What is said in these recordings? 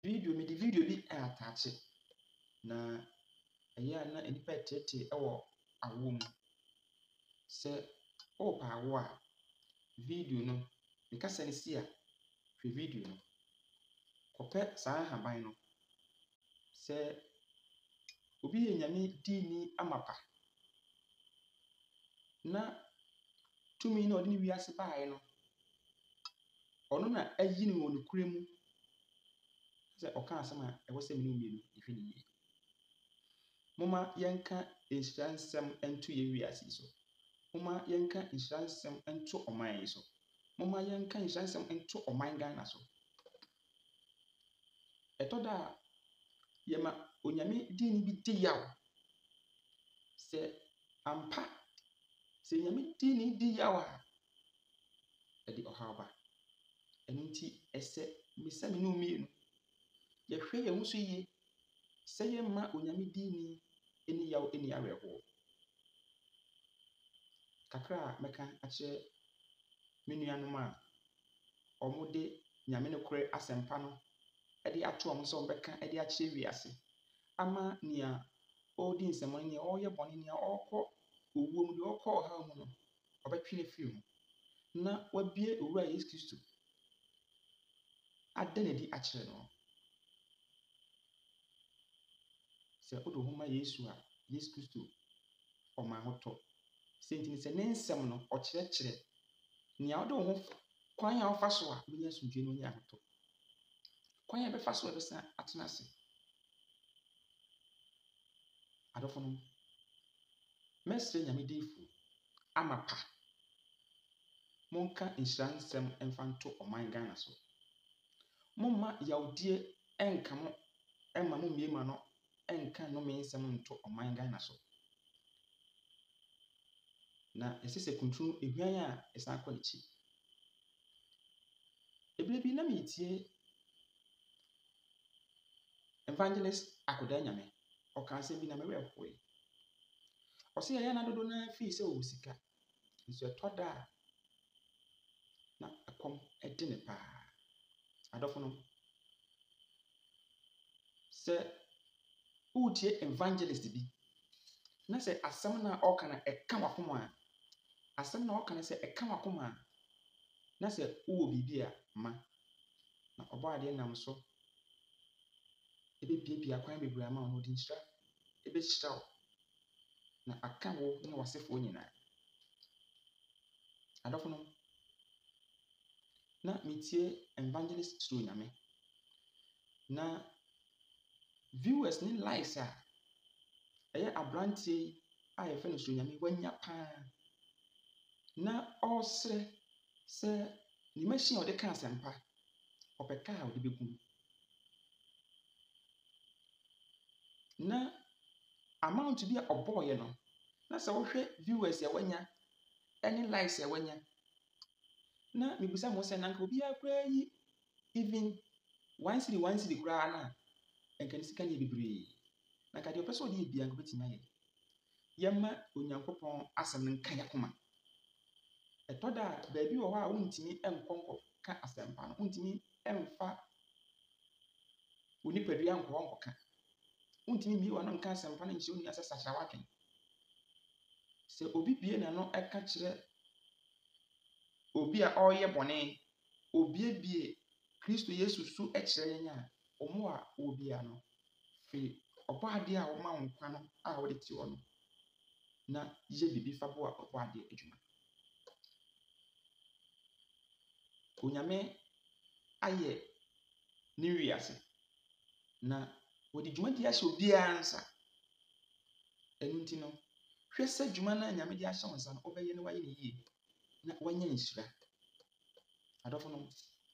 video me di video bi attach na ɛyɛ na nipa tete ɛwɔ awo mu sɛ o pa awo a video no nkasa ne si a hwɛ video no kɔpɛ saa haban no sɛ obi yɛ nyame dini amapa na tumi na ɔde ne wiase baeɛ no ɔno na ayi ne wɔ ne kura mu sɛ ɔka asɛm a ɛwɔ sɛ mene mmienu ɛhwɛ ne yie. Moma yɛnka nhyira nsɛm nto yɛ wiase so. Moma yɛnka nhyira nsɛm nto ɔman yi so. Moma yɛnka nhyira nsɛm nto ɔman Ghana so. Ɛtɔ da a yɛma onyame dini bi di yaw sɛ ampa sɛ nyame dini di yaw a ɛde ɔhaw ba. Ɛno nti ɛsɛ misa me no mmienu yɛhwɛ yɛn ho so yie sɛ yɛmma onyame dini ɛni yaw ɛni awerɛhoɔ. Kakra a mɛka akyerɛ me nuanom a ɔmo de nyame no korɛ asɛmpa no ɛde ato ɔmo sɛ ɔmo bɛka ɛde akyerɛ wiase ama nea ɔredi nsɛm no nea ɔreyɛ bɔne nea ɔrekɔ owuo mu nea ɔrekɔ ɔhaw mu no ɔbɛtwe ne firi ho na wabie owura Yesu Kristo ada n'adi akyerɛ no. Sɛ wode ho ma Yesu a Yesu Kristo ɔma ho tɔ sɛ nti sɛ ne nsɛm no ɔkyerɛkyerɛ nea wode ho kwan a wofa so a wobɛnya asomdwoe no wonya ahotɔ, kwan a ɛbɛfa so a ɛbɛsa atena ase. Adɔfo no mɛsrɛ nyame difo amapa monka nhyira nsɛm mfa nto ɔman Ghana so. Momma yawdie ɛnka mo ɛma mo mmiema no ɛnka nnome nsɛm nto ɔman Ghana so. Na ɛsɛ sɛ kuntunu ehwan a ɛsan kɔ n'akyi. Ebire bi na metie evangelist Akoda Nyame ɔka asɛm bi na mɛwerɛ hoe. Ɔsɛ yɛyɛ na dodo na fii sɛ ɔwɔ sika nso ɛtɔ da a na ɛkɔm ɛde ne paa. Adɔfo no sɛ wotie evangelist bi na sɛ asɛm na ɔka na ɛka wakoma a asɛm na ɔka na sɛ ɛka wakoma a na sɛ wowɔ biribi a ma na ɔbɔ adeɛ nam so ɛbɛbiebie akwan bebree ama wo na ɔde nhyira ɛbɛhyira wo na aka wo ne wasefoɔ nyinaa. Adɔfo no na metie evangelist Suro Nyame na viewers ne likes a ɛyɛ aberanteɛ a yɛfɛ no Suro Nyame wanya paa na ɔresrɛ sɛ ne machine a ɔde ka asɛmpa ɔpɛka a ɔde bɛgu mu na amount bi a ɔbɔɔyɛ no na sɛ wohwɛ viewers a wanya ɛne likes a wanya na mebisa mo sɛ nanka obiara koraa yi even 1 cedi koraa na ɛnka ne sika ne yɛ bebree na ka deɛ ɔpɛ sɛ ɔde yɛ bia nka bɛtumi ayɛ. Yɛma Onyankopɔn asɛm no nka yɛakoma. Ɛtɔ da a baabi wɔ hɔ a wontumi nkɔnkɔka asɛmpa no wontumi mfa wo nipadua nkɔ hɔ nkɔka wontumi mmie w'ano nka asɛmpa no nkyerɛ wo nua sɛ sakyera w'adwen. Sɛ obi bie n'ano ɛka kyerɛ obi a ɔreyɛ bɔne obiebie Kristo Yesu so ɛkyerɛ yɛn a ɔmo a wɔbia no firi ɔbɔ adeɛ a wɔma wo nkwa no a wɔde te hɔ no na yɛ biribi fa bo a ɔbɔ adeɛ adwuma. Onyame ayɛ ne wiase na wɔde dwumadi ahyɛ obiara nsa. Ɛno nti no hwɛ sɛ dwuma no a Nyame de ahyɛ wo nsa no wobɛyɛ no wayɛ ne yie na wanya nhyira. Adɔfo no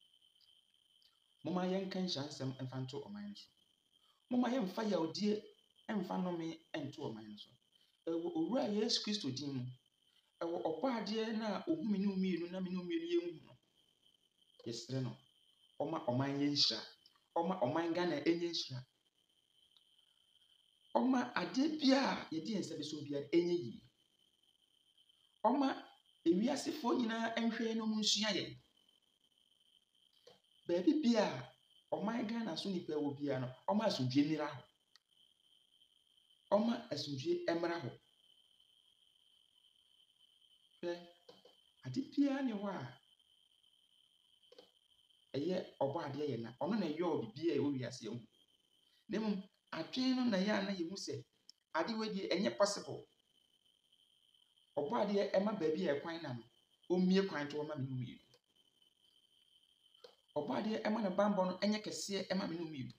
moma yɛnka nhyira nsɛm mfa nto ɔman no so. Moma yɛmfa yawdie mfa nnome nto ɔman no so. Ɛwɔ owura Yesu Kristo din mu ɛwɔ ɔbɔ adeɛ na ɔhu me ne wo mmienu na me ne wo mmienu yɛnhu no yɛsrɛ no ɔma ɔman yɛ nhyira, ɔma ɔman Ghana ɛnyɛ nhyira, ɔma adeɛ bia a yɛde yɛn nsa bɛso biara ɛnyɛ yie, ɔma ewiasefoɔ nyinaa nhwɛ no mu nsua yɛn. Baabi bia ɔman Ghana so nipa wɔ bia no ɔma asomdwe mmira hɔ ɔma asomdwe mmra hɔ hwɛ ade biara ne hɔ a ɛyɛ ɔbɔ adeɛ yɛ na ɔno na ɛyɛ ɔbibia ɛwɔ wiase mu na mmom adwene no na yɛ a na yɛhu sɛ ade wɔ deɛ ɛnyɛ possible ɔbɔ adeɛ ɛma baabi a ɛkwan na no ɔmmie kwan to ɔma me no mmienu ɔbɔ adeɛ ɛma ne bambɔ no ɛnyɛ kɛseɛ ɛma me no mmienu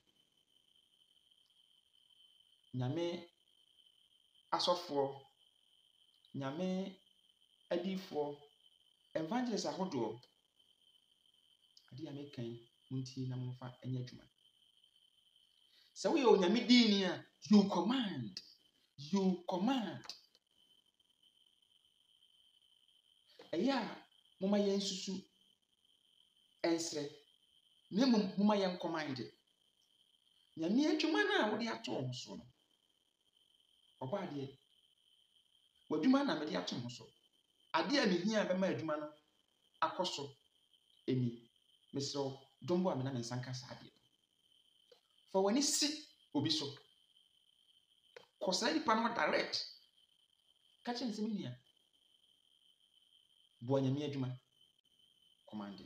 nyame asɔfoɔ nyame adiifoɔ evangelist ahodoɔ ade a mekan muntie na momfa ɛnyɛ adwuma sɛ woyɛ onyame diini a you command ɛyɛ a moma yɛn susu ɛnsrɛ na mmom moma yɛn command nyame adwuma no a wode ato wo so no ɔbɔ adeɛ w'adwuma na mede ato wo so adeɛ a mehia bɛma adwuma no akɔ so ɛni mesrɛ dombo a mena me nsa nka saa adeɛ fa w'ani si obi so kɔ saa nipa no direct ka kyerɛ nsɛm nua boa nyame adwuma commande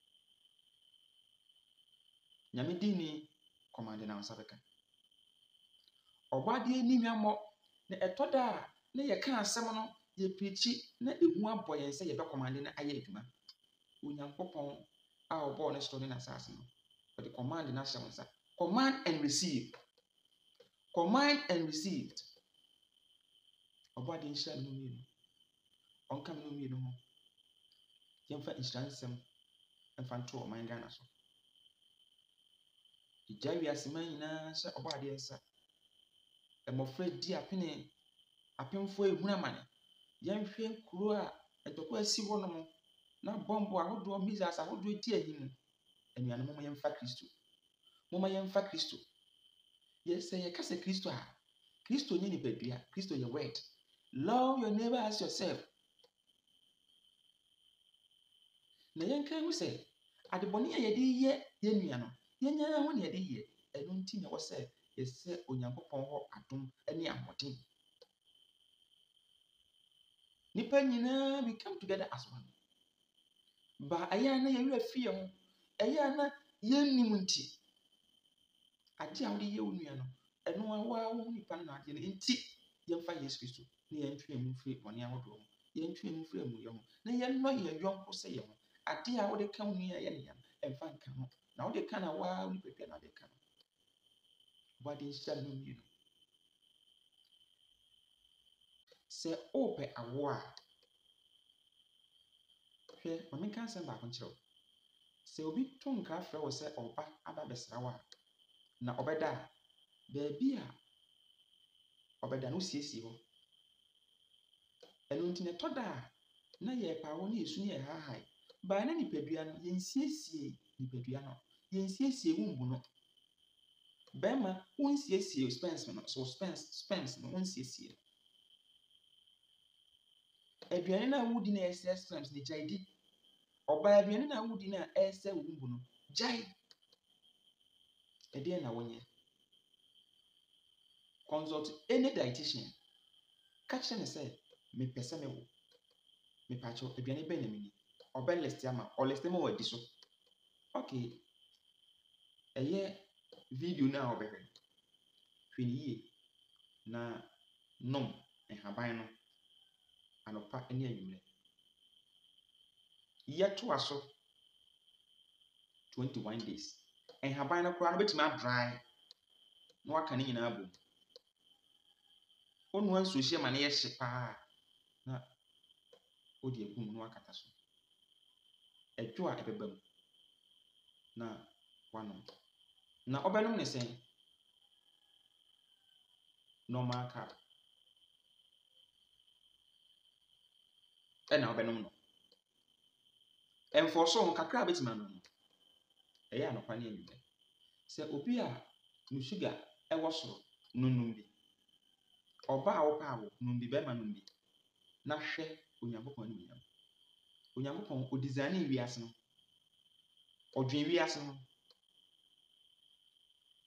nyame dini commande na nsa bɛka ɔbɔ adeɛ ni nwammɔ na ɛtɔ da a na yɛka asɛm no yɛpirikyi na ehu abɔ yɛn sɛ yɛbɛ commande na ayɛ adwuma onyankopɔn a ɔbɔɔ ne soro ne n'asase no ɔde command na ahyɛ wo nsa command and receive ɔbɔ adeɛ nhyira me no mmienu ɔnka me no mmienu ho yɛmfa nhyira nsɛm mfa nto ɔman Ghana so gya wiase man nyinaa hyɛ ɔbɔ adeɛ nsa mmɔfra di apene apemfoɔ ehunu amane yɛnhwɛ kuro a ntɔkwa asi hɔ nom na bɔmbo ahodoɔ missiles ahodoɔ di anim anuanom moma yɛmfa Kristo yɛsɛ yɛka sɛ Kristo a Kristo nyɛ nipadua Kristo yɛ word love your neighbor as yourself na yɛnka hu sɛ adebɔne a yɛde yɛ yɛn nua no yɛnya ho ne yɛde yɛ ɛno nti na ɛwɔ sɛ yɛsɛ onyankopɔn hɔ adom ne ahoɔden nipa nyinaa we come together as one ba ɛyɛ a na yɛwerɛ afi yɛn ho ɛyɛ a na yɛnnim nti ade a wode yɛ wo nua no ɛno a wo nipa no na adeɛ no nti yɛmfa Yesu Kristo na yɛntwe mu mfiri bɔne ahodoɔ ho yɛntwe mu mfiri amuyɛ ho na yɛnnɔ yɛn yɔnko sɛ yɛn ho ade a wode ka wo nua yɛ ne yam ɛmfa nka ho na wode ka na waa wo nipadua na wode ka no wode nhyira no mmienu sɛ wopɛ awo a hwɛ ma menka nsɛm baako nkyerɛ wo sɛ obi to nkra frɛ wo sɛ ɔba aba bɛsra wo a na ɔbɛda a baabi a ɔbɛda no siesie hɔ ɛno nti na ɛtɔ da a na yɛpa wo ne yɛsu ne yɛhahae baa na nipadua no yɛnsiesie nipadua no yɛnsiesie wo mbu no bɛrima wonsiesie spens no so spens no wonsiesie aduane na wodi na ɛsɛ spens ne gyae di ɔbaa aduane na wodi na ɛsɛ wo mbu no gyae ɛdeɛ na wonyɛ consult any dietitian ka kyerɛ ne sɛ mepɛ sɛ mewo mepaakyɛw aduane bɛn na meni ɔbɛ list ama ɔlist ma wadi so okay ɛyɛ video na ɔbɛhwɛ hwɛ ne yie na nom nhaban no anɔpa ne anwummerɛ yɛtoa so 21 days nhaban no koraa no bɛtumi adry na waka ne nyinaa bom onua nsuo hyɛ ma ne yɛ hye paa na wode agum na wakata so ɛdwo a ɛbɛba mu na wanom na ɔbɛnom ne sɛn normal cup ɛna ɔbɛnom no ɛmfɔso ho kakra bɛtumi anom no ɛyɛ anɔpa ne anwummerɛ sɛ obi a ne sugar ɛwɔ soro nonom bi ɔba a wɔpa awo nom bi bɛrima nom bi na hwɛ onyankopɔn ne onyam onyankopɔn ɔdesign wiase no ɔdwen wiase no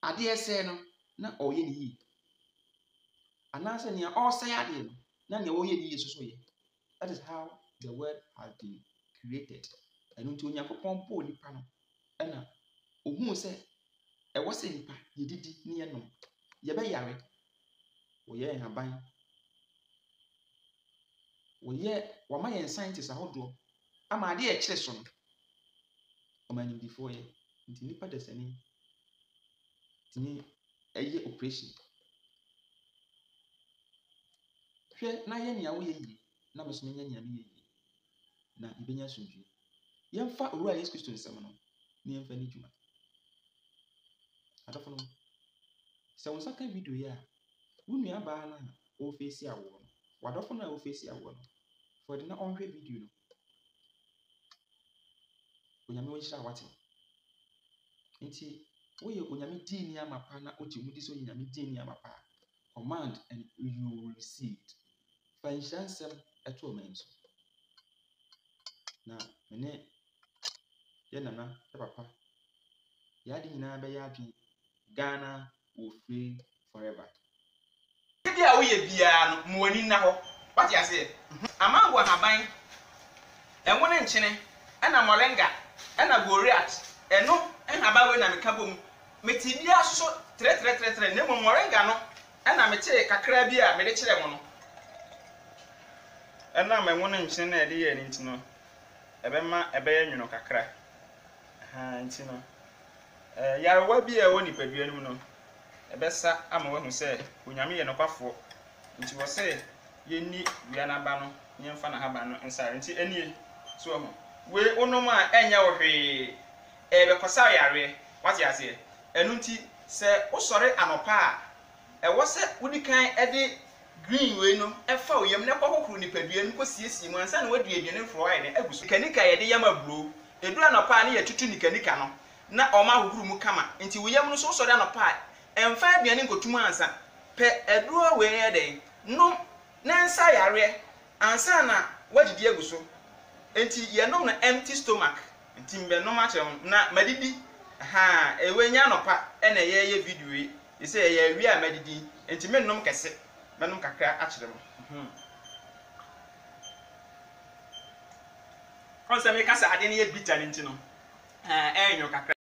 ade ɛsɛ no na ɔyɛ ne yie anaasɛ nea ɔsɛe ade no na nea ɔyɛ ne yie soso yɛ. That is how the world has been created. Ɛno nti Onyankopɔn bɔɔ nipa no ɛna ohuu sɛ ɛwɔ sɛ nipa yɛdidi ne yɛnom yɛbɛyare wɔyɛ nhaban wɔma yɛn scientists ahodoɔ ama ade a ɛkyerɛ so no ɔma animdifoɔ yɛ nti nipa dasani tumi ɛyɛ operation hwɛ na yɛ nea woyɛ yie na bɛso nyɛ nea meyɛ yie na yɛbɛnya asomdwie. Yɛmfa owura Yesu Kristo nsɛm no na yɛmfa ne dwuma. Adɔfo no sɛ wo nsa ka video yi a wo nua baa no a ɔfeesi awoɔ no wadɔfo no a ɔfeesi awoɔ no for de na ɔnhwɛ video no Onyame wɔnhyira wate nti woyɛ Onyame dini amapa na ogye mu di so Onyame dini amapa command and you will receive. Fa nhyira nsɛm ɛto ɔman so na mene yɛ nana yɛ papa yɛade nyinaa bɛyɛ adwene Ghana will free forever. Bia woyɛ bia no muani na hɔ wate ase amango haban ɛmo ne nkyene ɛna moringa ɛna goriat ɛno ɛhaba we na meka bom meti bia so tre na mo moringa no ɛna mete kakra bi a mede kyerɛ mo no ɛna mɛmo ne nkyene na ɛde yɛ ne ntino ɛbɛma ɛbɛyɛ nwono kakra ntino yarewa bi a ɛwɔ nipadua no mu no ɛbɛsa ama wahu sɛ Onyame yɛ nokwafoɔ nti wɔ sɛ yɛni wia n'aba no yɛmfa na haba no nsare nti ɛnie so ho we onom a ɛnyɛ wo hwee ɛbɛkɔsa yareɛ wate aseɛ ɛno nti sɛ wosɔre anɔpa a ɛwɔ sɛ wodi kan ɛde green we no ɛfa wo yam na kɔkɔkoro nipadua no kɔsiesie mu ansa na wadu aduane foro ayɛ ne agu so kanika yɛde yam aburo edu anɔpa ne yɛtutu ni kanika no na ɔma ahuru mu kama nti wo yam no so wosɔre anɔpa ɛmfa aduane nkotum ansa pɛ ɛduro we yɛ den no na nsa yareɛ ansa na wagidi agu so enti yɛnom na empty stomach enti mbɛnom akyerɛ na madidi ewenya anɔpa ɛna yɛyɛ video yi sɛ yɛ awie a madidi enti mennom kɛse mennom kakra akyerɛ mo ɔsɛ me kasa ade ne yɛ bitter ne enti no ɛnyo kakra